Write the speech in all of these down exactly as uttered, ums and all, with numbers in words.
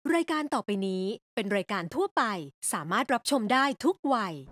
รายการต่อไปนี้เป็นรายการทั่วไปสามารถรับชมได้ทุกวัย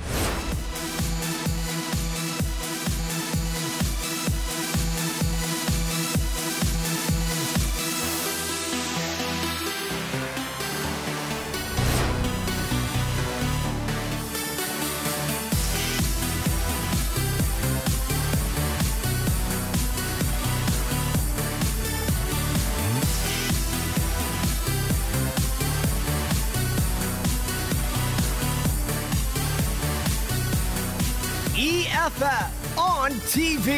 อี เอฟ เอฟ on ที วี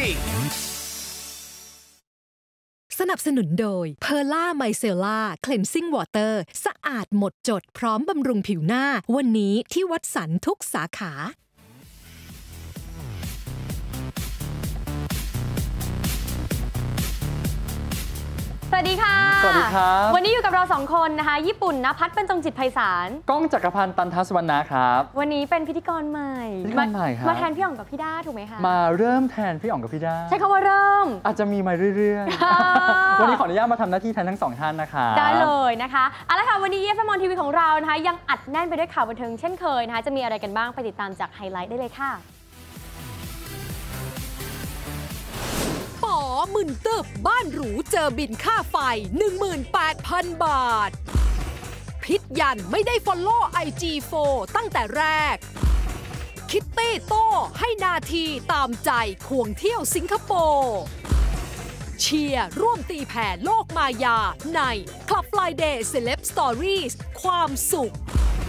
สนับสนุนโดย Perla Micellar Cleansing Water สะอาดหมดจดพร้อมบำรุงผิวหน้าวันนี้ที่วัดสันทุกสาขาสวัสดีค่ะสวัสดีครับวันนี้อยู่กับเราสองคนนะคะญี่ปุ่นณภัทรบรรจงจิตไพศาลก้องจักรพันธ์ตันทัศวรรณะครับวันนี้เป็นพิธีกรใหม่พิธีกรใหม่ครับมาแทนพี่อ๋องกับพี่ด้าถูกไหมคะมาเริ่มแทนพี่อ๋องกับพี่ด้าใช้คำว่าเริ่มอาจจะมีมาเรื่อยๆ วันนี้ขออนุญาตมาทำหน้าที่แทนทั้งสองท่านนะคะได้เลยนะคะเอาละค่ะวันนี้ อี เอฟ เอฟ on ที วี ของเรานะคะยังอัดแน่นไปด้วยข่าวบันเทิงเช่นเคยนะคะจะมีอะไรกันบ้างไปติดตามจากไฮไลท์ได้เลยค่ะป๋อหมื่นตึบบ้านหรูเจอบินค่าไฟ หนึ่งหมื่นแปดพัน บาทพิษยันไม่ได้ฟอลโล่ ไอ จี โฟร์ ตั้งแต่แรกคิตตี้โต้ให้นาทีตามใจควงเที่ยวสิงคโปร์เชียร์ร่วมตีแผ่โลกมายาใน Club Friday Celeb Stories ความสุข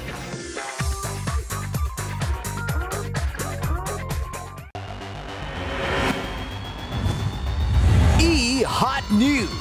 Hot News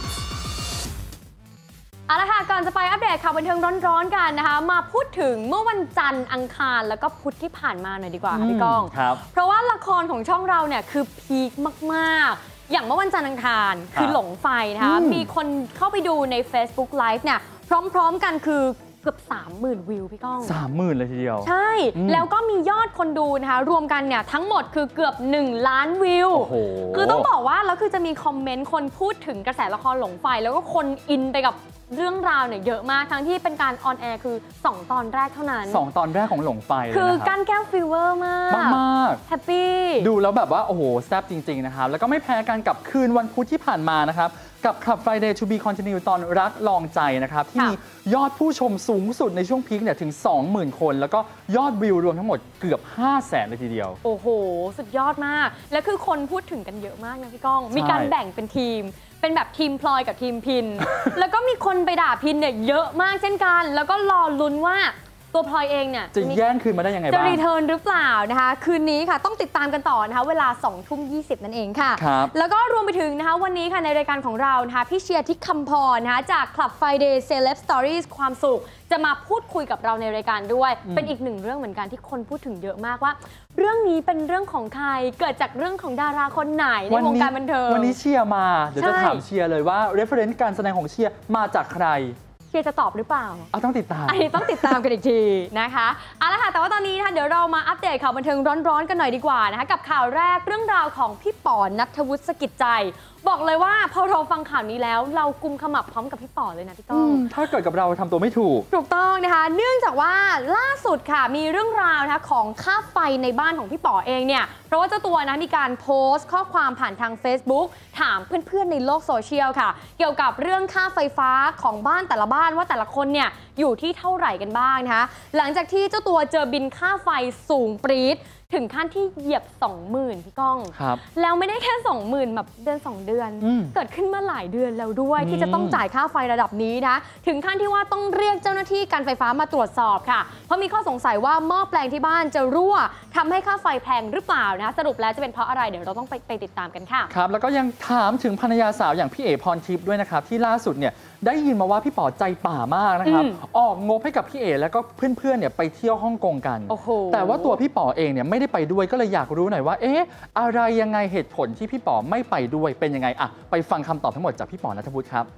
เอาละค่ะก่อนจะไปอัปเดตข่าวบันเทิงร้อนๆกันนะคะมาพูดถึงเมื่อวันจันทร์อังคารแล้วก็พุธที่ผ่านมาหน่อยดีกว่าค่ะพี่ก้องเพราะว่าละครของช่องเราเนี่ยคือพีคมากๆอย่างเมื่อวันจันทร์อังคารคือหลงไฟนะคะมีคนเข้าไปดูใน Facebook Live เนี่ยพร้อมๆกันคือเกือบ สามหมื่น วิวพี่ก้องสามหมื่น เลยทีเดียวใช่แล้วก็มียอดคนดูนะคะรวมกันเนี่ยทั้งหมดคือเกือบหนึ่งล้านวิวคือต้องบอกว่าแล้วคือจะมีคอมเมนต์คนพูดถึงกระแสละครหลงไฟแล้วก็คนอินไปกับเรื่องราวเนี่ยเยอะมากทั้งที่เป็นการออนแอร์คือสองตอนแรกเท่านั้นสองตอนแรกของหลงไฟเลยคือกั้นแก้วฟีเวอร์มากมากแฮปปี้ดูแล้วแบบว่าโอ้โหแซ่บจริงๆนะครับแล้วก็ไม่แพ้กันกับคืนวันพุธที่ผ่านมานะครับกับ Club Friday to be continue ตอนรักลองใจนะครับที่มียอดผู้ชมสูงสุดในช่วงพีคเนี่ยถึง สองหมื่น คนแล้วก็ยอดวิวรวมทั้งหมดเกือบ ห้าแสน เลยทีเดียวโอ้โหสุดยอดมากและคือคนพูดถึงกันเยอะมากนะพี่ก้องมีการแบ่งเป็นทีมเป็นแบบทีมพลอยกับทีมพิน แล้วก็มีคนไปด่าพินเนี่ยเยอะมากเช่นกันแล้วก็รอลุ้นว่าตัวพลอยเองเนี่ยจะแย่งคืนมาได้ยังไงบ้างจะรีเทิร์นหรือเปล่านะคะคืนนี้ค่ะต้องติดตามกันต่อนะคะเวลาสองทุ่มยี่สิบนั่นเองค่ะแล้วก็รวมไปถึงนะคะวันนี้ค่ะในรายการของเรานะคะพี่เชียร์ที่คำพรนะคะจาก Club Friday Celeb Stories ความสุขจะมาพูดคุยกับเราในรายการด้วยเป็นอีกหนึ่งเรื่องเหมือนกันที่คนพูดถึงเยอะมากว่าเรื่องนี้เป็นเรื่องของใครเกิดจากเรื่องของดาราคนไหนในวงการบันเทิงวันนี้เชียร์มาเดี๋ยวจะถามเชียร์เลยว่า reference การแสดงของเชียร์มาจากใครเชียร์จะตอบหรือเปล่าอ่ะต้องติดตามอันนี้ต้องติดตามกันอีกทีนะคะเอาละค่ะแต่ว่าตอนนี้นะคะเดี๋ยวเรามาอัปเดตข่าวบันเทิงร้อนๆกันหน่อยดีกว่านะคะกับข่าวแรกเรื่องราวของพี่ป๋อณัฐวุฒิสกิจใจบอกเลยว่าพอเราฟังข่าวนี้แล้วเรากุมขมับพร้อมกับพี่ป๋อเลยนะพี่ก้องถ้าเกิดกับเราทำตัวไม่ถูกถูกต้องนะคะเนื่องจากว่าล่าสุดค่ะมีเรื่องราวนะคะของค่าไฟในบ้านของพี่ป๋อเองเนี่ยเพราะว่าเจ้าตัวนะมีการโพสต์ข้อความผ่านทาง Facebook ถามเพื่อนๆในโลกโซเชียลค่ะเกี่ยวกับเรื่องค่าไฟฟ้าของบ้านแต่ละบ้านว่าแต่ละคนเนี่ยอยู่ที่เท่าไหร่กันบ้างนะคะหลังจากที่เจ้าตัวเจอบินค่าไฟสูงปรี๊ดถึงขั้นที่เหยียบ สองหมื่น พี่ก้องแล้วไม่ได้แค่ สองหมื่น แบบเดือนสองเดือนเกิดขึ้นมาหลายเดือนแล้วด้วยที่จะต้องจ่ายค่าไฟระดับนี้นะถึงขั้นที่ว่าต้องเรียกเจ้าหน้าที่การไฟฟ้ามาตรวจสอบค่ะเพราะมีข้อสงสัยว่าหม้อแปลงที่บ้านจะรั่วทำให้ค่าไฟแพงหรือเปล่านะสรุปแล้วจะเป็นเพราะอะไรเดี๋ยวเราต้องไปไปติดตามกันค่ะครับแล้วก็ยังถามถึงภรรยาสาวอย่างพี่เอ๋พรทิพย์ด้วยนะครับที่ล่าสุดเนี่ยได้ยินมาว่าพี่ป๋อใจป่ามากนะครับออกงบให้กับพี่เอ๋แล้วก็เพื่อนๆเนี่ยไปเที่ยวฮ่องกงกันแต่ว่าตัวพี่ป๋อเองเนี่ยไม่ได้ไปด้วยก็เลยอยากรู้หน่อยว่าเอ๊ะอะไรยังไงเหตุผลที่พี่ป๋อไม่ไปด้วยเป็นยังไงอะไปฟังคำตอบทั้งหมดจากพี่ป๋อณัฐวุฒิครับ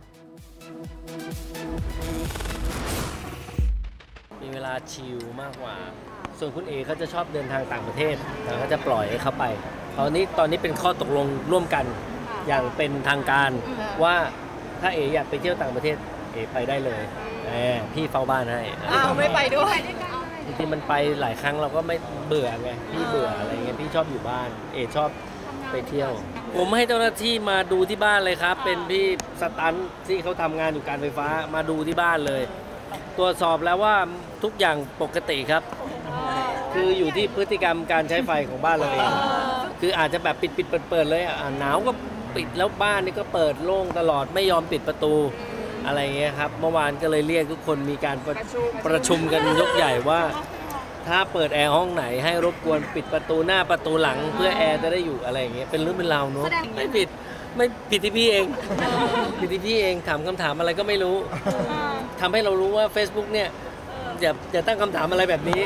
มีเวลาชิลมากกว่าส่วนคุณเอเขาจะชอบเดินทางต่างประเทศแล้วก็จะปล่อยให้เขาไปตอนนี้ตอนนี้เป็นข้อตกลงร่วมกันอย่างเป็นทางการว่าถ้าเออยากไปเที่ยวต่างประเทศเอไปได้เลยแหมพี่เฝ้าบ้านให้อ้าวไม่ไปด้วยจริงๆมันไปหลายครั้งเราก็ไม่เบื่อไงพี่เบื่ออะไรเงี้ยพี่ชอบอยู่บ้าน เอชอบไปเที่ยว ผมให้เจ้าหน้าที่มาดูที่บ้านเลยครับ เป็นพี่สตันท์ที่เขาทำงานอยู่การไฟฟ้ามาดูที่บ้านเลย ตรวจสอบแล้วว่าทุกอย่างปกติครับ คืออยู่ที่พฤติกรรมการใช้ไฟของบ้านเราเองคืออาจจะแบบปิดปิดเปิดเปิดเลยอ่ะหนาวก็ปิดแล้วบ้านนี่ก็เปิดโล่งตลอดไม่ยอมปิดประตูอะไรเงี้ยครับเมื่อวานก็เลยเรียกทุกคนมีการประประชุมกันยกใหญ่ว่า ถ้าเปิดแอร์ห้องไหนให้รบกวนปิดประตูหน้าประตูหลังเพื่อแอร์จะได้อยู่อะไรอย่างเงี้ยเป็นเรื่องเป็นราวเนอะไม่ผิดไม่ผิดที่พี่เองผิดที่พี่เองถามคำถามอะไรก็ไม่รู้ทำให้เรารู้ว่า Facebook เนี่ยอย่าอย่าตั้งคำถามอะไรแบบนี้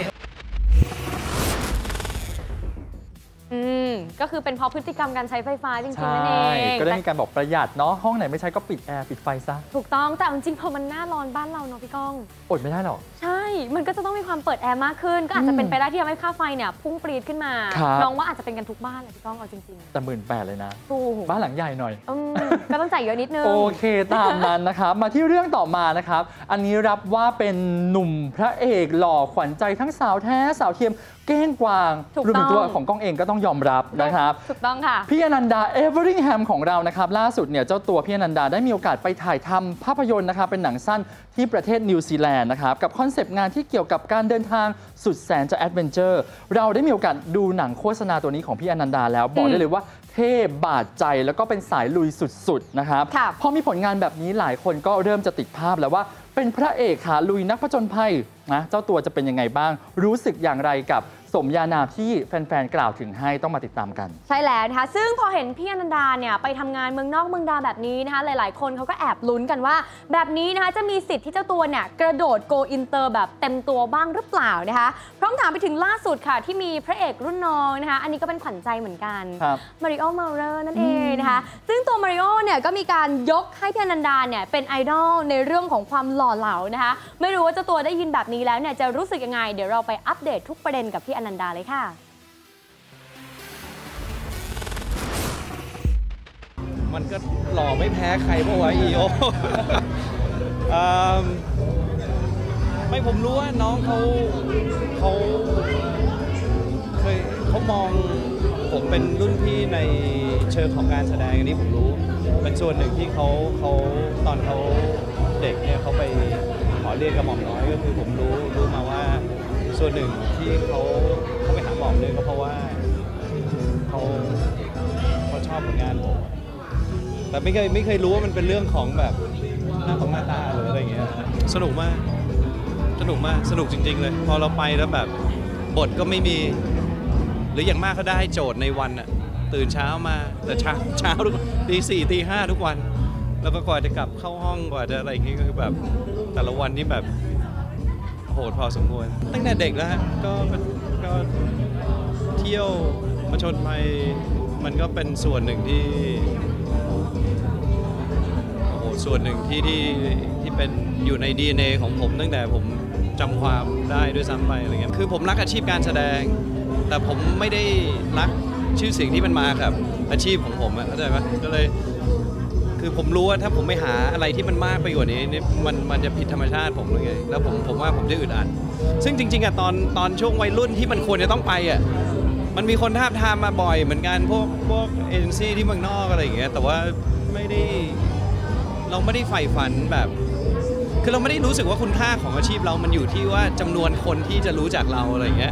อืมก็คือเป็นเพราะพฤติกรรมการใช้ไฟฟ้าจริงๆนั่นเองก็ได้มีการบอกประหยัดเนาะห้องไหนไม่ใช้ก็ปิดแอร์ปิดไฟซะถูกต้องแต่จริงๆพอมันหน้าร้อนบ้านเราเนาะพี่ก้องอดไม่ได้หรอกใช่มันก็จะต้องมีความเปิดแอร์มากขึ้นก็อาจจะเป็นไปได้ที่ทำให้ค่าไฟเนี่ยพุ่งปรีดขึ้นมาน้องว่าอาจจะเป็นกันทุกบ้านเลยพี่ก้องเอาจริงๆแต่หมื่นแปดเลยนะถูกบ้านหลังใหญ่หน่อยก็ต้องจ่ายเยอะนิดนึงโอเคตามนั้นนะครับมาที่เรื่องต่อมานะครับอันนี้รับว่าเป็นหนุ่มพระเอกหล่อขวัญใจทั้งสาวแท้สาวเทียมเก้งกวางรวมถึงตัวของก้องเองก็ต้องยอมรับนะครับถูกต้องค่ะพี่อนันดาเอเวอริงแฮมของเรานะครับล่าสุดเนี่ยเจ้าตัวพี่อนันดาได้มีโอกาสไปถ่ายทำภาพยนตร์นะครับเป็นหนังสั้นที่ประเทศนิวซีแลนด์นะครับกับคอนเซปต์งานที่เกี่ยวกับการเดินทางสุดแสนจะแอดเวนเจอร์เราได้มีโอกาสดูหนังโฆษณาตัวนี้ของพี่อนันดาแล้วบอกได้เลยว่าเท่บาดใจแล้วก็เป็นสายลุยสุดๆนะครับพอมีผลงานแบบนี้หลายคนก็เริ่มจะติดภาพแล้วว่าเป็นพระเอกขาลุยนักผจญภัยนะเจ้าตัวจะเป็นยังไงบ้างรู้สึกอย่างไรกับสมญานามที่แฟนๆกล่าวถึงให้ต้องมาติดตามกันใช่แล้วนะคะซึ่งพอเห็นพี่อนันดาเนี่ยไปทำงานเมืองนอกเมืองดาแบบนี้นะคะหลายๆคนเขาก็แอบลุ้นกันว่าแบบนี้นะคะจะมีสิทธิ์ที่เจ้าตัวเนี่ยกระโดดโกอินเตอร์แบบเต็มตัวบ้างหรือเปล่านะคะพร้อมถามไปถึงล่าสุดค่ะที่มีพระเอกรุ่นน้องนะคะอันนี้ก็เป็นขวัญใจเหมือนกันมาริโอ เมาเลอร์นั่นเองนะคะซึ่งตัวมาริโอเนี่ยก็มีการยกให้พี่อนันดาเนี่ยเป็นไอดอลในเรื่องของความหล่อเหลานะคะไม่รู้ว่าเจ้าตัวได้ยินแบบนี้แล้วเนี่ยจะรู้สึกยังไงเดี๋ยวเราไปอัปเดตทุกประเด็นกับพี่อนันดาเลยค่ะมันก็หล่อไม่แพ้ใครเพราะว่าอีโอ ไม่ผมรู้ว่าน้องเขาเขาเคยเขามองผมเป็นรุ่นพี่ในเชิงของการแสดงอันนี้ผมรู้เป็นส่วนหนึ่งที่เขาเขาตอนเขาเด็กเนี่ยเขาไปขอเรียนกับหม่อมน้อยก็คือผมรู้รู้มาว่าส่วนหนึ่งที่เขาเขาไปหาหม่อมเนี่ยก็เพราะว่าเขาเขาชอบผลงานผมแต่ไม่เคยไม่เคยรู้ว่ามันเป็นเรื่องของแบบหน้าของหน้าตาหรืออะไรเงี้ยสนุกมากสนุกมากสนุกจริงๆเลยพอเราไปแล้วแบบบทก็ไม่มีหรืออย่างมากก็ได้โจทย์ในวันอะตื่นเช้ามาแต่เช้าเช้าทุกตีสี่ตีห้าทุกวันแล้วก็กว่าจะกลับเข้าห้องกว่าจะอะไรอย่างเงี้ยก็คือแบบแต่ละวันที่แบบโหดพอสมควรตั้งแต่เด็กแล้วก็ก็เที่ยวผจญภัยมันก็เป็นส่วนหนึ่งที่ส่วนหนึ่งที่ที่ที่เป็นอยู่ใน ดี เอ็น เอ ของผมตั้งแต่ผมจำความได้ด้วยซ้ำไปอะไรเงี้ยคือผมรักอาชีพการแสดงแต่ผมไม่ได้รักชื่อเสียงที่มันมากับอาชีพของผมเข้าใจไหมก็เลยคือผมรู้ว่าถ้าผมไม่หาอะไรที่มันมากไปกว่านี้นี่มันมันจะผิดธรรมชาติผมเลยไงแล้วผมผมว่าผมจะอึดอัดซึ่งจริงๆอะตอนตอนช่วงวัยรุ่นที่มันควรจะต้องไปอะมันมีคนทาบทามมาบ่อยเหมือนกันพวกพวกเอเจนซี่ที่เมืองนอกอะไรอย่างเงี้ยแต่ว่าไม่ได้เราไม่ได้ใฝ่ฝันแบบคือเราไม่ได้รู้สึกว่าคุณค่าของอาชีพเรามันอยู่ที่ว่าจำนวนคนที่จะรู้จักเราอะไรอย่างเงี้ย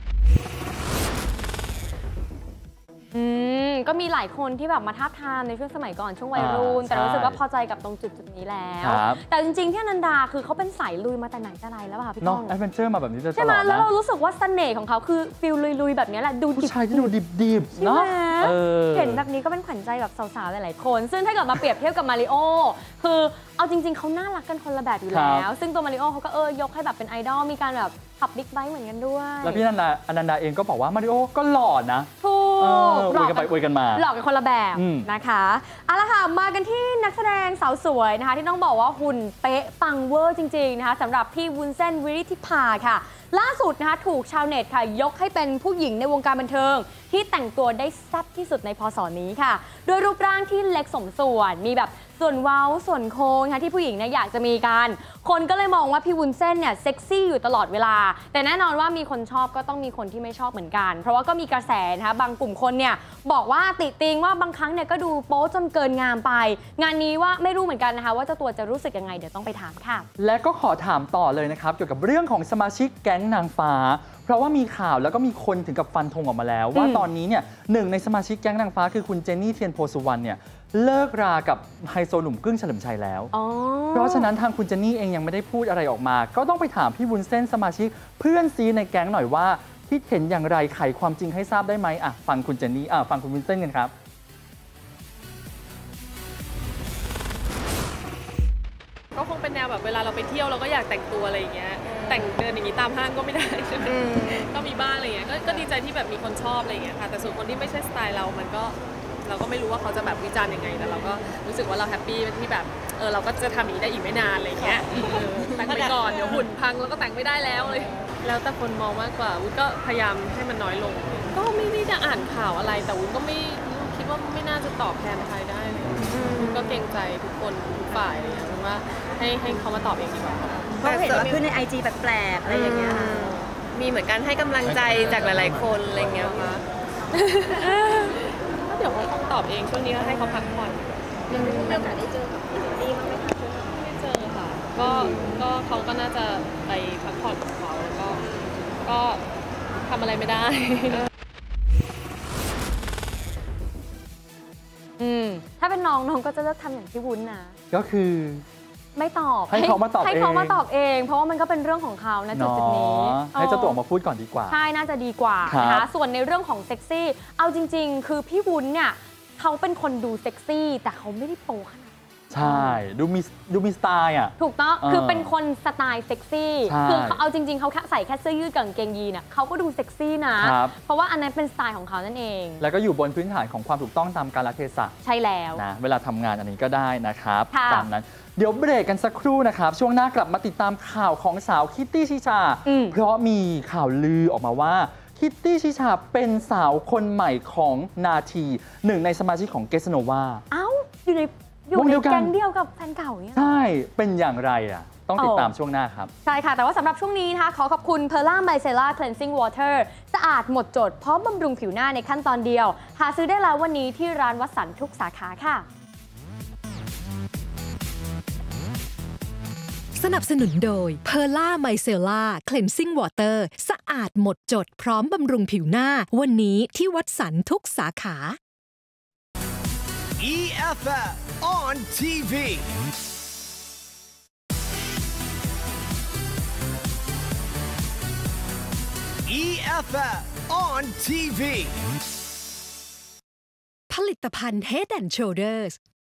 อืมก็มีหลายคนที่แบบมาทาบทามในช่วงสมัยก่อนช่วงวัยรุ่นแต่รู้สึกว่าพอใจกับตรงจุดจุดนี้แล้วแต่จริงๆที่อนันดาคือเขาเป็นสายลุยมาแต่ไหนแต่ไรแล้วค่ะพี่ก้องแอดเวนเจอร์มาแบบนี้ตลอดนะใช่ไหมแล้วเรารู้สึกว่าเสน่ห์ของเขาคือฟิลลุยๆแบบนี้แหละดูดิบผู้ชายที่ดูดิบๆเนาะเห็นแบบนี้ก็เป็นขวัญใจแบบสาวๆหลายๆคนซึ่งถ้าเกิดมาเปรียบเทียบกับมาริโอคือเอาจริงๆเขาน่ารักกันคนละแบบอยู่แล้วซึ่งตัวมาริโอเขาก็เออยกให้แบบเป็นไอดอลมีการแบบขับบิ๊กไบค์เหมือนกันด้วยแล้วพี่อนันดาอนันดาเองก็บอกว่ามาริโอก็หล่อนะถูกหลอกกันไปอวยกันมาหลอกกันคนละแบบนะคะเอาละค่ะมากันที่นักแสดงสาวสวยนะคะที่ต้องบอกว่าหุ่นเป๊ะปังเวอร์จริงๆนะคะสำหรับพี่วุ้นเส้นวิริธิภาค่ะล่าสุดนะคะถูกชาวเน็ตค่ะยกให้เป็นผู้หญิงในวงการบันเทิงที่แต่งตัวได้แซ่บที่สุดในพศนี้ค่ะโดยรูปร่างที่เล็กสมส่วนมีแบบส่วนเว้าส่วนโค้งนะคะที่ผู้หญิงเนี่ยอยากจะมีกันคนก็เลยมองว่าพี่วุ้นเส้นเนี่ยเซ็กซี่อยู่ตลอดเวลาแต่แน่นอนว่ามีคนชอบก็ต้องมีคนที่ไม่ชอบเหมือนกันเพราะว่าก็มีกระแสนะคะบางกลุ่มคนเนี่ยบอกว่าติติงว่าบางครั้งเนี่ยก็ดูโป๊จนเกินงามไปงานนี้ว่าไม่รู้เหมือนกันนะคะว่าเจ้าตัวจะรู้สึกยังไงเดี๋ยวต้องไปถามค่ะและก็ขอถามต่อเลยนะครับเกี่ยวกับเรื่องของสมาชิกแก๊งนางฟ้าเพราะว่ามีข่าวแล้วก็มีคนถึงกับฟันธงออกมาแล้วว่าตอนนี้เนี่ยหนึ่งในสมาชิกแก๊งนางฟ้าคือคุณเจนนี่เทียนโพสุวรรณเนี่ยเลิกรากับไฮโซหนุ่มกึ้งเฉลิมชัยแล้วเพราะฉะนั้นทางคุณเจนนี่เองยังไม่ได้พูดอะไรออกมาก็ต้องไปถามพี่วุ้นเส้นสมาชิกเพื่อนซีในแก๊งหน่อยว่าคิดเห็นอย่างไรไขความจริงให้ทราบได้ไหมอ่ะฟังคุณเจนนี่อ่ะฟังคุณวุ้นเส้นกันครับก็คงเป็นแนวแบบเวลาเราไปเที่ยวเราก็อยากแต่งตัวอะไรอย่างเงี้ยแต่งเดินอย่างนี้ตามห้างก็ไม่ได้ใช่ไหมก็มีบ้างอะไรเงี้ยก็ดีใจที่แบบมีคนชอบอะไรอย่างเงี้ยค่ะแต่ส่วนคนที่ไม่ใช่สไตล์เรามันก็เราก็ไม่รู้ว่าเขาจะแบบวิจารณ์ยังไงแต่เราก็รู้สึกว่าเราแฮปปี้ที่แบบเออเราก็จะทำอย่างนี้ได้อีกไม่นานอะไรเงี้ยแต่งไปก่อนเดี๋ยวหุ่นพังแล้วก็แต่งไม่ได้แล้วเลยแล้วแต่คนมองมากกว่าวุ้นก็พยายามให้มันน้อยลงก็ไม่ได้จะอ่านข่าวอะไรแต่วุ้นก็ไม่คิดว่าไม่น่าจะตอบแทนใครได้เลยวุ้นก็เกรงใจทุกคนทุกฝ่ายเลยว่าให้ให้เขามาตอบเองดีกว่าเพราะเห็นว่าขึ้นในไอจีแปลกๆอะไรอย่างเงี้ยมีเหมือนกันให้กำลังใจจากหลายๆคนอะไรเงี้ยค่ะเดี๋ยวเขาต้องตอบเองช่วงนี้ก็ให้เขาพักผ่อนยังไม่มีโอกาสได้เจอกับพี่ดีบ้างไหมคะไม่เจอค่ะก็ก็เขาก็น่าจะไปพักผ่อนของเขาแล้วก็ก็ทำอะไรไม่ได้อืมถ้าเป็นน้องน้องก็จะเลือกทำอย่างที่วุ้นนะก็คือไม่ตอบให้เขามาตอบเองให้เขามาตอบเองเพราะว่ามันก็เป็นเรื่องของเขานะจุดจุดนี้ให้เจ้าตัวมาพูดก่อนดีกว่าใช่น่าจะดีกว่านะคะส่วนในเรื่องของเซ็กซี่เอาจริงๆคือพี่วุ้นเนี่ยเขาเป็นคนดูเซ็กซี่แต่เขาไม่ได้โปขนาดใช่ดูมีดูมีสไตล์อ่ะถูกต้องคือเป็นคนสไตล์เซ็กซี่คือเขาเอาจริงๆเขาแค่ใส่แค่เสื้อยืดกับกางเกงยีนน่ะเขาก็ดูเซ็กซี่นะเพราะว่าอันนั้นเป็นสไตล์ของเขานั่นเองแล้วก็อยู่บนพื้นฐานของความถูกต้องตามกาลเทศะใช่แล้วนะเวลาทำงานอันนี้ก็ได้นะครับตามนั้นเดี๋ยวเบรกกันสักครู่นะครับช่วงหน้ากลับมาติดตามข่าวของสาวคิตตี้ชิชาเพราะมีข่าวลือออกมาว่าคิตตี้ชิชาเป็นสาวคนใหม่ของนาทีหนึ่งในสมาชิกของเกสโนวาเอ้าอยู่ในอยู่ในแก๊งเดียวกับแฟนเก่าเนี่ยใช่เป็นอย่างไรอ่ะต้องติดตามช่วงหน้าครับใช่ค่ะแต่ว่าสำหรับช่วงนี้นะคะขอขอบคุณ Perla Micella Cleansing Water สะอาดหมดจดพร้อมบำรุงผิวหน้าในขั้นตอนเดียวหาซื้อได้แล้ววันนี้ที่ร้านวัสันทุกสาขาค่ะสนับสนุนโดย Perla Micella Cleansing Water สะอาดหมดจดพร้อมบำรุงผิวหน้าวันนี้ที่วัดสันทุกสาขาอี เอฟ เอฟ on ที วี อี เอฟ เอฟ on ที วีผลิตภัณฑ์ Head and Shoulders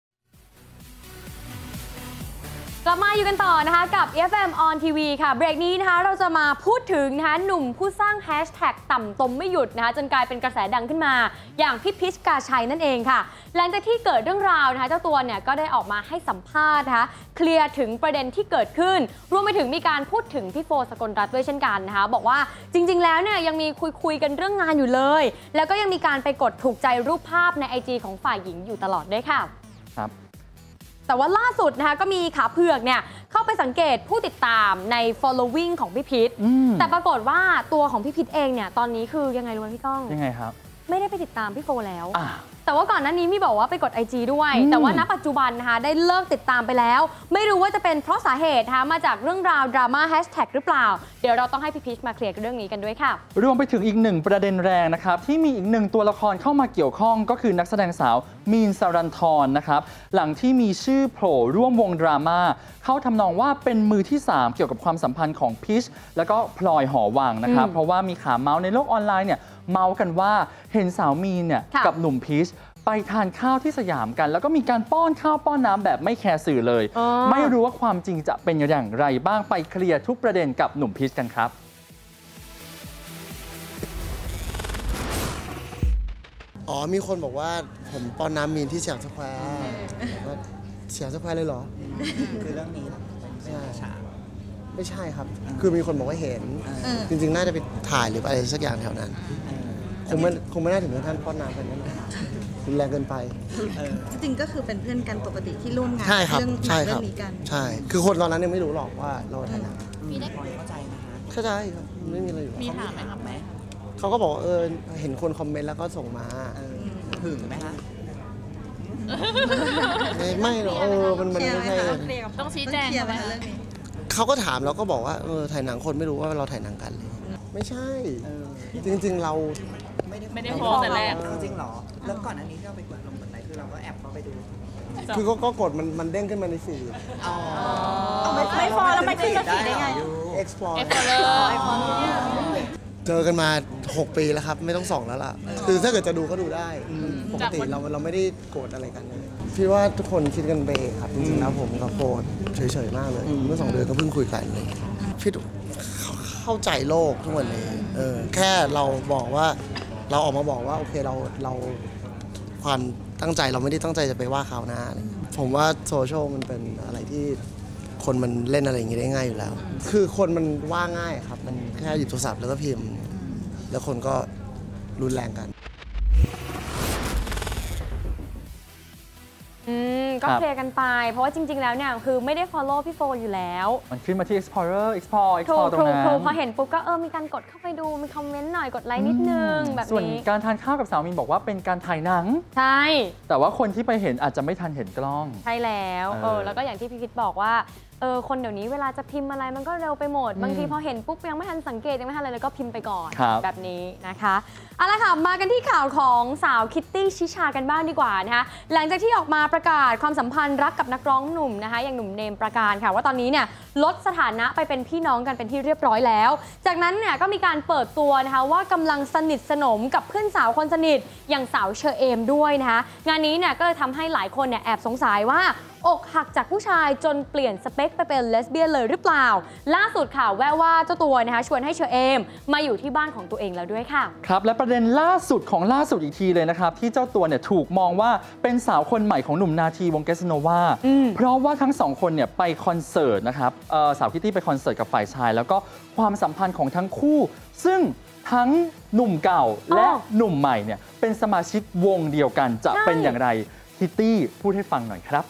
กลับมาอยู่กันต่อนะคะกับ อี เอฟ เอ็ม on ที วี ค่ะเบรกนี้นะคะเราจะมาพูดถึงนะคะหนุ่มผู้สร้างแฮชแท็กต่ำตมไม่หยุดนะคะจนกลายเป็นกระแสดังขึ้นมาอย่างพี่พิชกาชัยนั่นเองค่ะหลังจากที่เกิดเรื่องราวนะคะเจ้าตัวเนี่ยก็ได้ออกมาให้สัมภาษณ์นะคะเคลียร์ถึงประเด็นที่เกิดขึ้นรวมไปถึงมีการพูดถึงพี่โฟสกลรัตน์ด้วยเช่นกันนะคะบอกว่าจริงๆแล้วเนี่ยยังมีคุยคุยกันเรื่องงานอยู่เลยแล้วก็ยังมีการไปกดถูกใจรูปภาพใน ไอ จี ของฝ่ายหญิงอยู่ตลอดด้วยค่ะครับแต่ว่าล่าสุดนะคะก็มีขาเผือกเนี่ยเข้าไปสังเกตผู้ติดตามใน following ของพี่พิษแต่ปรากฏว่าตัวของพี่พิษเองเนี่ยตอนนี้คือยังไงรู้ไหมพี่ก้องยังไงครับไม่ได้ไปติดตามพี่โฟแล้วแต่ว่าก่อนหน้านี้มีบอกว่าไปกด ไอ จี ด้วยแต่ว่าณปัจจุบันนะคะได้เลิกติดตามไปแล้วไม่รู้ว่าจะเป็นเพราะสาเหตุนะคะมาจากเรื่องราวดราม่าแฮชแท็กหรือเปล่าเดี๋ยวเราต้องให้พี่พิชมาเคลียร์เรื่องนี้กันด้วยค่ะรวมไปถึงอีกหนึ่งประเด็นแรงนะครับที่มีอีกหนึ่งตัวละครเข้ามาเกี่ยวข้องก็คือนักแสดงสาวมีน สรัญธรนะครับหลังที่มีชื่อโผล่ร่วมวงดราม่าเข้าทำนองว่าเป็นมือที่สามเกี่ยวกับความสัมพันธ์ของพิชแล้วก็พลอยหอวังนะครับเพราะว่ามีข่าวเมาส์ในโลกออนไลน์เนี่ยเมาส์กันว่าเห็นสาวมีนเนี่ยกับหนุ่มพิชไปทานข้าวที่สยามกันแล้วก็มีการป้อนข้าวป้อนน้ำแบบไม่แคร์สื่อเลยไม่รู้ว่าความจริงจะเป็นอย่างไรบ้างไปเคลียร์ทุกประเด็นกับหนุ่มพิชกันครับอ๋อมีคนบอกว่าผมป้อนน้ำมีนที่สยามสแควร์สยามสแควร์เลยเหรอคือเรื่องนี้ใช่ไม่ใช่ครับ คือมีคนบอกว่าเห็น จริงๆน่าจะไปถ่ายหรืออะไรสักอย่างแถวนั้นคงไม่คงไม่น่าถึงท่านป้อนน้ำกันนั่นรุนแรงเกินไปจริงๆก็คือเป็นเพื่อนกันปกติที่ร่วมงานใช่ครับเรื่องใช่คเรื่รับองนี้กันใช่คือคนตอนนั้นยังไม่รู้หรอกว่าเราถ่ายหนังมีได้เข้าใจไหมคะเข้าใจครับไม่มีอะไรอยู่มีถามไหมครับแม่เขาก็บอกว่าเออเห็นคนคอมเมนต์แล้วก็ส่งมาหึงไหมคะไม่หรอกเออมันมันไม่ใช่ต้องชี้แจงไหมคะเขาก็ถามเราก็บอกว่าเออถ่ายหนังคนไม่รู้ว่าเราถ่ายหนังกันเลยไม่ใช่ จริงๆเราไม่ได้โพสต์แต่แรกจริงเหรอแล้วก่อนอันนี้ที่เราไปกดลงกดไลค์คือเราก็แอบเข้าไปดูคือก็ก็กดมันมันเด้งขึ้นมาในฟีดอ๋อไม่ไม่ฟอแล้วไม่ขึ้นมาสีได้ไง explore Explorer เจอกันมา หก ปีแล้วครับ ไม่ต้องส่องแล้วล่ะ คือถ้าเกิดจะดูก็ดูได้ปกติเราเราไม่ได้โกรธอะไรกันเลยพี่ว่าทุกคนคิดกันไปเองครับ จริงๆแล้วผมกับโฟนเฉยๆมากเลย เมื่อสองเดือนก็เพิ่งคุยกันเลยพี่เข้าใจโลกทุกวันนี้เออแค่เราบอกว่าเราออกมาบอกว่าโอเคเราเราความตั้งใจเราไม่ได้ตั้งใจจะไปว่าเขานะอะไรผมว่าโซเชียลมันเป็นอะไรที่คนมันเล่นอะไรอย่างงี้ได้ง่ายอยู่แล้ว คือคนมันว่าง่ายครับ มันแค่หยิบโทรศัพท์แล้วก็พิมพ์ แล้วคนก็รุนแรงกันอืมก็เคลียร์กันไป เพราะว่าจริง ๆ แล้วเนี่ยคือไม่ได้ follow พี่โฟอยู่แล้วมันขึ้นมาที่ explorer explore ถู explore กตรงถูกนั้นถูกพอเห็นปุ๊บก็เออมีการกดเข้าไปดูมีคอมเมนต์หน่อยกดไลค์นิดนึงแบบส่วนนี้การทานข้าวกับสาวมินบอกว่าเป็นการถ่ายหนังใช่แต่ว่าคนที่ไปเห็นอาจจะไม่ทันเห็นกล้องใช่แล้วเออเออแล้วก็อย่างที่พี่คิดบอกว่าเออคนเดี๋ยวนี้เวลาจะพิมพ์อะไรมันก็เร็วไปหมด บางทีพอเห็นปุ๊บยังไม่ทันสังเกตยังไม่ทันอะไรเลยก็พิมพ์ไปก่อนครับแบบนี้นะคะเอาละค่ะมากันที่ข่าวของสาวคิตตี้ชิชากันบ้างดีกว่านะคะหลังจากที่ออกมาประกาศความสัมพันธ์รักกับนักร้องหนุ่มนะคะอย่างหนุ่มเนมประการค่ะว่าตอนนี้เนี่ยลดสถานะไปเป็นพี่น้องกันเป็นที่เรียบร้อยแล้ว จากนั้นเนี่ยก็มีการเปิดตัวนะคะว่ากำลังสนิทสนมกับเพื่อนสาวคนสนิทอย่างสาวเชอเอมด้วยนะคะงานนี้เนี่ยก็เลยทำให้หลายคนเนี่ยแอบสงสัยว่าอกหักจากผู้ชายจนเปลี่ยนสเปคไปเป็นเลสเบี้ยนเลยหรือเปล่าล่าสุดค่ะแววว่าเจ้าตัวนะคะชวนให้เชอเอมมาอยู่ที่บ้านของตัวเองแล้วด้วยค่ะครับและประเด็นล่าสุดของล่าสุดอีกทีเลยนะครับที่เจ้าตัวเนี่ยถูกมองว่าเป็นสาวคนใหม่ของหนุ่มนาทีวงเกสโนวาเพราะว่าทั้งสองคนเนี่ยไปคอนเสิร์ตนะครับสาวคิตตี้ไปคอนเสิร์ตกับฝ่ายชายแล้วก็ความสัมพันธ์ของทั้งคู่ซึ่งทั้งหนุ่มเก่าและหนุ่มใหม่เนี่ยเป็นสมาชิกวงเดียวกันจะเป็นอย่างไรคิตตี้พูดให้ฟังหน่อยครับ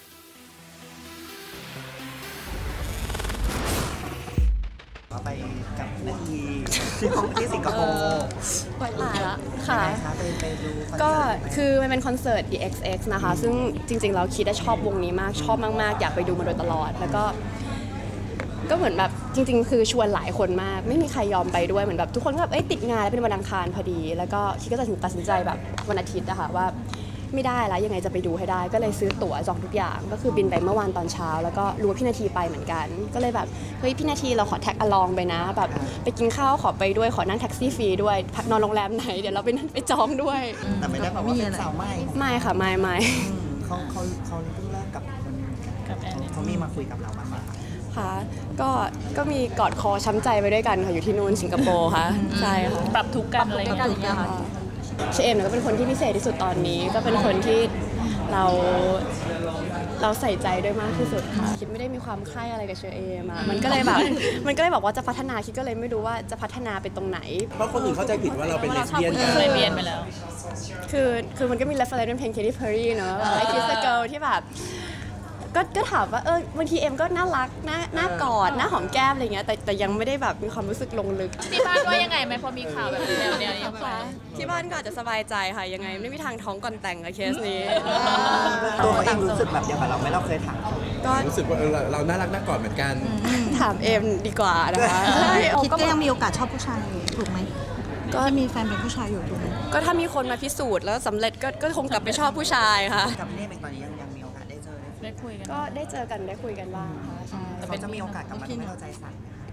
ไปกับนาทีที่ของที่สิงคโปร์ปล่อยตายละค่ะไปไปดูก็คือมันเป็นคอนเสิร์ต ดี เอ็กซ์ เอ็กซ์ นะคะซึ่งจริงๆเราคิดว่าชอบวงนี้มากชอบมากๆอยากไปดูมาโดยตลอดแล้วก็ก็เหมือนแบบจริงๆคือชวนหลายคนมากไม่มีใครยอมไปด้วยเหมือนแบบทุกคนก็แบบเอ้ยติดงานแล้วเป็นวันอังคารพอดีแล้วก็คิดก็จะตัดสินใจแบบวันอาทิตย์นะคะว่าไม่ได้แล้วยังไงจะไปดูให้ได้ก็เลยซื้อตั๋วจองทุกอย่างก็คือบินไปเมื่อวานตอนเช้าแล้วก็รู้ว่าพี่นาทีไปเหมือนกันก็เลยแบบเฮ้ยพี่นาทีเราขอแท็กอลองไปนะแบบไปกินข้าวขอไปด้วยขอนั่งแท็กซี่ฟรีด้วยพักนอนโรงแรมไหนเดี๋ยวเราไปนั่งไปจองด้วยแต่ไม่ได้บอกว่าเป็นสาวใหม่ไม่ค่ะไม่ไม่เขาเขาเขาเพิ่งเลิกกับคนกับแอนเขามีมาคุยกับเราบ้างไหมค่ะก็ก็มีกอดคอช้ำใจไปด้วยกันค่ะอยู่ที่นู่นสิงคโปร์ค่ะใช่ค่ะปรับทุกข์กันอะไรอย่างเงี้ยเชเอมเนี่ยก็เป็นคนที่พิเศษที่สุดตอนนี้ก็เป็นคนที่เราเราใส่ใจด้วยมากที่สุดค่ะคิดไม่ได้มีความใคร่อะไรกับเชเอมอะมันก็เลยแบบมันก็เลยบอกว่าจะพัฒนาคิดก็เลยไม่รู้ว่าจะพัฒนาไปตรงไหนเพราะคนอื่นเข้าใจผิดว่าเราเป็นเลสเบี้ยนกันเลสเบี้ยนไปแล้วคือคือมันก็มีเรฟเฟอเรนซ์เป็นเพลง Katy Perry เนอะแบบ I Kiss a Girl ที่แบบก็ก็ถามว่าเออบางทีเอ็มก็น่ารักน่าน่ากอดน่าหอมแก้มอะไรเงี้ยแต่แต่ยังไม่ได้แบบมีความรู้สึกลงลึกที่บ้านว่ายังไงไหมพอมีข่าวแบบแนวแนวนี้ค่ะที่บ้านก็อาจจะสบายใจค่ะยังไงไม่มีทางท้องก่อนแต่งกับเคสนี้ตัวเขาเองรู้สึกแบบเดียวกับเราไหมเราเคยถามก็รู้สึกว่าเราเราน่ารักน่ากอดเหมือนกันถามเอ็มดีกว่านะคะคิดก็ยังมีโอกาสชอบผู้ชายอยู่ถูกไหมก็มีแฟนเป็นผู้ชายอยู่ถูกไหมก็ถ้ามีคนมาพิสูจน์แล้วสำเร็จก็ก็คงกลับไปชอบผู้ชายค่ะกับเน่เป็นตอนนี้ยังยังมีโอกาสได้เจอได้คุยกันก็ได้เจอกันได้คุยกันบ้างค่ะใช่เขาจะมีโอกาสกลับมาทำให้เราใจสั่น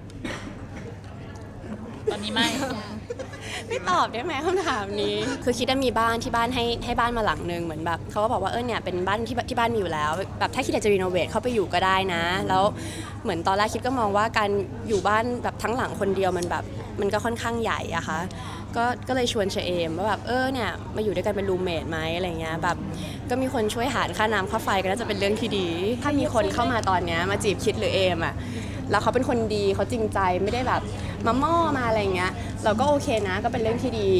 ตอนนี้ไม่ไม่ตอบได้ไหมคำถามนี้คือคิดว่ามีบ้านที่บ้านให้ให้บ้านมาหลังนึงเหมือนแบบเขาก็บอกว่าเออเนี่ยเป็นบ้านที่ที่บ้านมีอยู่แล้วแบบถ้าคิดอยากจะรีโนเวทเข้าไปอยู่ก็ได้นะแล้วเหมือนตอนแรกคิดก็มองว่าการอยู่บ้านแบบทั้งหลังคนเดียวมันแบบมันก็ค่อนข้างใหญ่อะค่ะก็ก็เลยชวนเชเอมว่าแบบเออเนี่ยมาอยู่ด้วยกันเป็นรูมเมทไหมอะไรเงี้ยแบบก็มีคนช่วยหารค่าน้ำค่าไฟก็น่าจะเป็นเรื่องที่ดีถ้ามีคนเข้ามาตอนเนี้ยมาจีบคิดหรือเอมอะแล้วเขาเป็นคนดีเขาจริงใจไม่ได้แบบมาม่อมาอะไรเงี้ยเราก็โอเคนะก็เป็นเรื่องที่ดี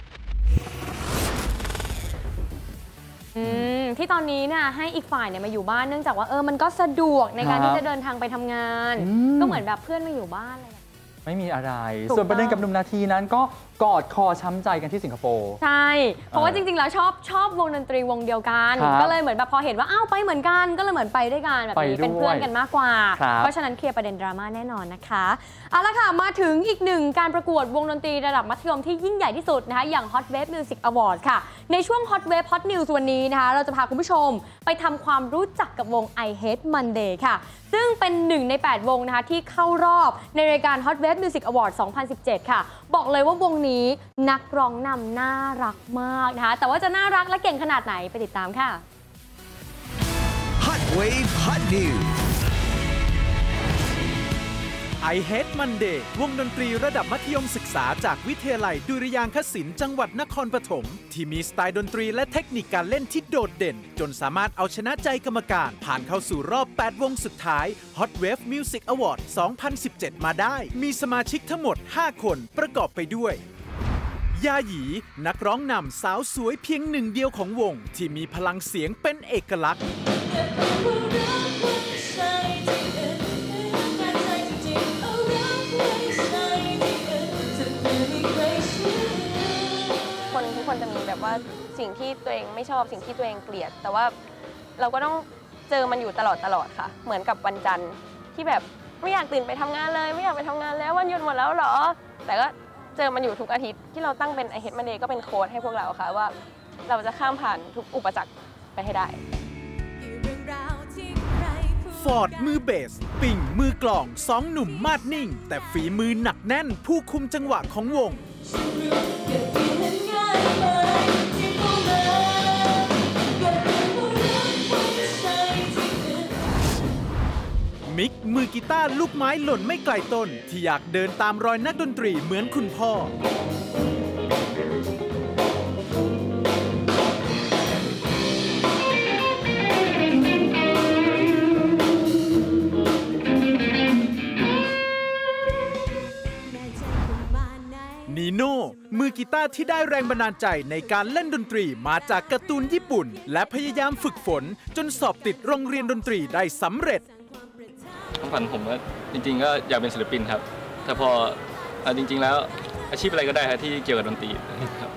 ที่ตอนนี้เนี่ยให้อีกฝ่ายเนี่ยมาอยู่บ้านเนื่องจากว่าเออมันก็สะดวกในการที่จะเดินทางไปทำงานก็เหมือนแบบเพื่อนมาอยู่บ้านอะไรไม่มีอะไรส่วนประเด็นกับหนุ่มนาทีนั้นก็กอดคอช้ำใจกันที่สิงคโปร์ใช่เพราะว่าจริงๆแล้วชอบชอบวงดนตรีวงเดียวกันก็เลยเหมือนแบบพอเห็นว่าอ้าวไปเหมือนกันก็เลยเหมือนไปด้วยกันแบบนี้เป็นเพื่อนกันมากกว่าเพราะฉะนั้นเคลียร์ประเด็นดราม่าแน่นอนนะคะเอาละค่ะมาถึงอีกหนึ่งการประกวดวงดนตรีระดับมัธยมที่ยิ่งใหญ่ที่สุดนะคะอย่าง Hot Wave Music Awards ค่ะในช่วง Hot Wave Hot News วันนี้นะคะเราจะพาคุณผู้ชมไปทำความรู้จักกับวง I Hate Monday ค่ะซึ่งเป็นหนึ่งในแปดวงนะคะที่เข้ารอบในรายการ Hot Wave Music Awards สองพันสิบเจ็ด ค่ะบอกเลยว่าวงนี้นักร้องนำน่ารักมากนะคะแต่ว่าจะน่ารักและเก่งขนาดไหนไปติดตามค่ะ Hot Wave Hot News I Hate Monday วงดนตรีระดับมัธยมศึกษาจากวิทยาลัยดุริยางคศิลป์จังหวัดนครปฐมที่มีสไตล์ดนตรีและเทคนิคการเล่นที่โดดเด่นจนสามารถเอาชนะใจกรรมการผ่านเข้าสู่รอบแปดวงสุดท้าย Hot Wave Music Award สองพันสิบเจ็ด มาได้มีสมาชิกทั้งหมดห้าคนประกอบไปด้วยยาหยีนักร้องนำสาวสวยเพียงหนึ่งเดียวของวงที่มีพลังเสียงเป็นเอกลักษณ์คนทุกคนจะมีแบบว่าสิ่งที่ตัวเองไม่ชอบสิ่งที่ตัวเองเกลียดแต่ว่าเราก็ต้องเจอมันอยู่ตลอดตลอดค่ะเหมือนกับวันจันทร์ที่แบบไม่อยากตื่นไปทำงานเลยไม่อยากไปทำงานแล้ววันหยุดหมดแล้วเหรอแต่ก็เจอมันอยู่ทุกอาทิตย์ที่เราตั้งเป็น I Hate Monday ก็เป็นโค้ดให้พวกเราค่ะว่าเราจะข้ามผ่านทุกอุปสรรคไปให้ได้ฟอร์ดมือเบสปิ่งมือกลองสองหนุ่มมาดนิ่งแต่ฝีมือหนักแน่นผู้คุมจังหวะของวงมิกมือกีตาร์ลูกไม้หล่นไม่ไกลต้นที่อยากเดินตามรอยนักดนตรีเหมือนคุณพ่อนีโน่มือกีตาร์ที่ได้แรงบันดาลใจในการเล่นดนตรีมาจากการ์ตูนญี่ปุ่นและพยายามฝึกฝนจนสอบติดโรงเรียนดนตรีได้สำเร็จความฝันผมก็จริงๆก็อยากเป็นศิลปินครับแต่พอจริงๆแล้วอาชีพอะไรก็ได้ครับที่เกี่ยวกับดนตรีครับ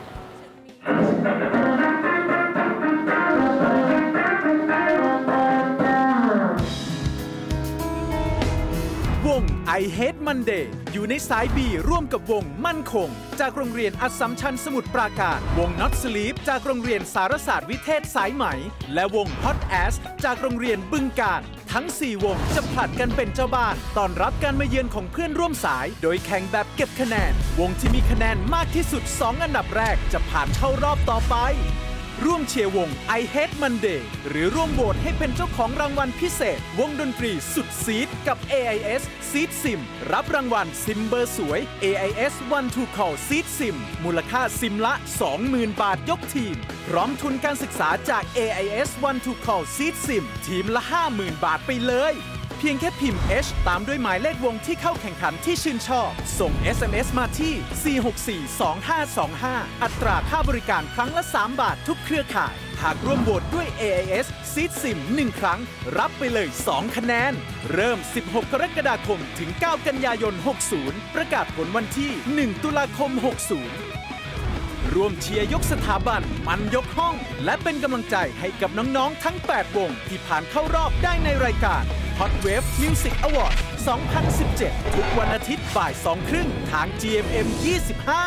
วง I Hate Monday อยู่ในสาย B ร่วมกับวงมั่นคงจากโรงเรียนอัสสัมชัญสมุทรปราการวง Not Sleep จากโรงเรียนสารศาสตร์วิเทศสายไหมและวง Hot Ass จากโรงเรียนบึงกาฬทั้งสี่วงจะผลัดกันเป็นเจ้าบ้านต้อนรับการมาเยือนของเพื่อนร่วมสายโดยแข่งแบบเก็บคะแนนวงที่มีคะแนนมากที่สุดสองอันดับแรกจะผ่านเข้ารอบต่อไปร่วมเชียร์วง I Hate Monday หรือร่วมโหวตให้เป็นเจ้าของรางวัลพิเศษวงดนตรีสุดซีดกับ เอ ไอ เอส Seed Sim รับรางวัลซิมเบอร์สวย เอ ไอ เอส One to Call Seed Sim มูลค่าซิมละ สองหมื่น บาทยกทีมพร้อมทุนการศึกษาจาก เอ ไอ เอส One to Call Seed Sim ทีมละ ห้าหมื่น บาทไปเลยเพียงแค่พิมพ์ H ตามด้วยหมายเลขวงที่เข้าแข่งขันที่ชื่นชอบส่ง เอส เอ็ม เอส มาที่ สี่ หก สี่ สอง ห้า สอง ห้า อัตราค่าบริการครั้งละ สาม บาททุกเครือข่ายหากร่วมโหวตด้วย เอ ไอ เอส Seed Sim หนึ่ง ครั้งรับไปเลย สอง คะแนนเริ่ม สิบหก กรกฎาคมถึง เก้า กันยายน หกสิบ ประกาศผลวันที่ หนึ่ง ตุลาคม หกสิบร่วมเชียร์ยกสถาบันมันยกห้องและเป็นกำลังใจให้กับน้องๆทั้งแปดวงที่ผ่านเข้ารอบได้ในรายการ Hot Wave Music Award สองพันสิบเจ็ด ทุกวันอาทิตย์บ่ายสองครึ่งทาง จี เอ็ม เอ็ม ยี่สิบห้า